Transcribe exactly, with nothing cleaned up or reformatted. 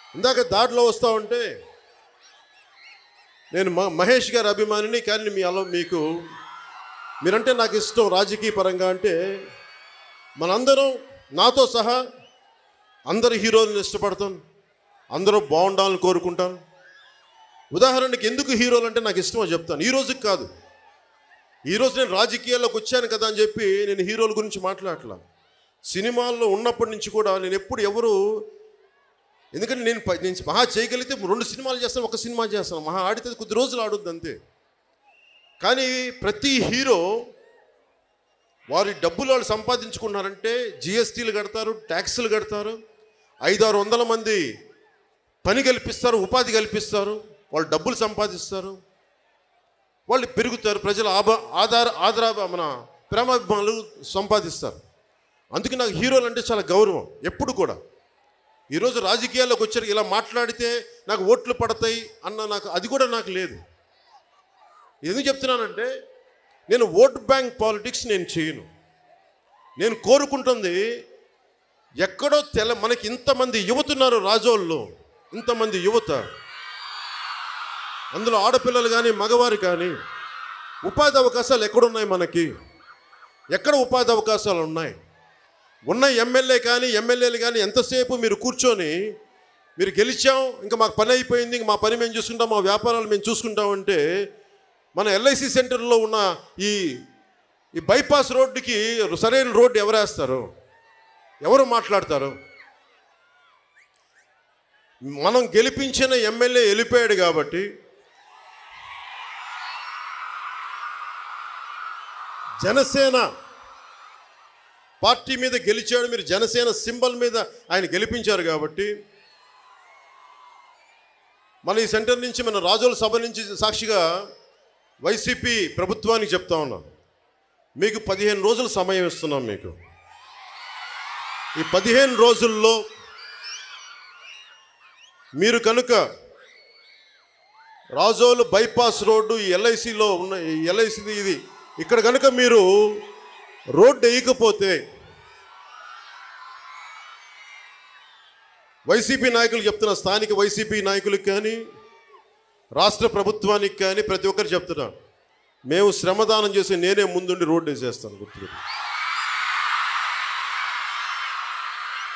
ఇందాక దారిలో వస్తూ ఉంటే నేను మహేష్ గారి అభిమానిని, కానీ మీ అలా మీకు మీరంటే నాకు ఇష్టం రాజకీయ పరంగా. అంటే మనందరం నాతో సహా అందరు హీరోలను ఇష్టపడతాను, అందరూ బాగుండాలని కోరుకుంటాను. ఉదాహరణకి ఎందుకు హీరోలు అంటే నాకు ఇష్టమో చెప్తాను. ఈ రోజుకి కాదు, ఈరోజు నేను రాజకీయాల్లోకి వచ్చాను కదా అని చెప్పి నేను హీరోల గురించి మాట్లాడట్లా. సినిమాల్లో ఉన్నప్పటి నుంచి కూడా నేను ఎప్పుడు ఎవరు, ఎందుకంటే నేను నేను మహా చేయగలిగితే రెండు సినిమాలు చేస్తాను, ఒక సినిమా చేస్తాను, మహా ఆడితే కొద్ది రోజులు ఆడుద్ది అంతే. కానీ ప్రతి హీరో వారి డబ్బులు వాళ్ళు సంపాదించుకున్నారంటే జిఎస్టీలు కడతారు, ట్యాక్సులు కడతారు, ఐదారు వందల మంది పని కల్పిస్తారు, ఉపాధి కల్పిస్తారు, వాళ్ళు డబ్బులు సంపాదిస్తారు, వాళ్ళు పెరుగుతారు, ప్రజల ఆభ ఆధార ఆధార మన ప్రేమాభిమానులు సంపాదిస్తారు. అందుకే నాకు హీరోలు అంటే చాలా గౌరవం ఎప్పుడు కూడా. ఈరోజు రాజకీయాల్లోకి వచ్చారు, ఇలా మాట్లాడితే నాకు ఓట్లు పడతాయి అన్న నాకు అది కూడా నాకు లేదు. ఎందుకు చెప్తున్నానంటే నేను ఓట్ బ్యాంక్ పాలిటిక్స్ నేను చేయను. నేను కోరుకుంటుంది ఎక్కడో తెల మనకి ఇంతమంది యువతున్నారు రాజోళ్ళు, ఇంతమంది యువత, అందులో ఆడపిల్లలు కానీ మగవారు కానీ, ఉపాధి అవకాశాలు ఎక్కడున్నాయి మనకి? ఎక్కడ ఉపాధి అవకాశాలు ఉన్నాయి? ఉన్న ఎమ్మెల్యే కానీ ఎమ్మెల్యేలు కానీ ఎంతసేపు మీరు కూర్చొని మీరు గెలిచాం, ఇంకా మాకు పని అయిపోయింది, ఇంక మా పని మేము చూసుకుంటాం, మా వ్యాపారాలు మేము చూసుకుంటామంటే, మన ఎల్ఐసి సెంటర్లో ఉన్న ఈ ఈ బైపాస్ రోడ్డుకి సరైన రోడ్డు ఎవరు వేస్తారు? ఎవరు మాట్లాడతారు? మనం గెలిపించిన ఎమ్మెల్యే వెళ్ళిపోయాడు కాబట్టి జనసేన పార్టీ మీద గెలిచాడు, మీరు జనసేన సింబల్ మీద ఆయన గెలిపించారు కాబట్టి మన ఈ సెంటర్ నుంచి, మన రాజోల సభ నుంచి సాక్షిగా వైసీపీ ప్రభుత్వానికి చెప్తా ఉన్నాం, మీకు పదిహేను రోజులు సమయం ఇస్తున్నాం. మీకు ఈ పదిహేను రోజుల్లో మీరు కనుక రాజోలు బైపాస్ రోడ్డు ఈ ఎల్ఐసిలో ఉన్న ఈ ఎల్ఐసి ఇది ఇక్కడ కనుక మీరు రోడ్డు వేయకపోతే వైసీపీ నాయకులు చెప్తున్నా, స్థానిక వైసీపీ నాయకులకు కానీ రాష్ట్ర ప్రభుత్వానికి కానీ ప్రతి ఒక్కరు చెప్తున్నా, మేము శ్రమదానం చేసి నేనే ముందుండి రోడ్డు వేసేస్తాను. గుర్తుపెట్టి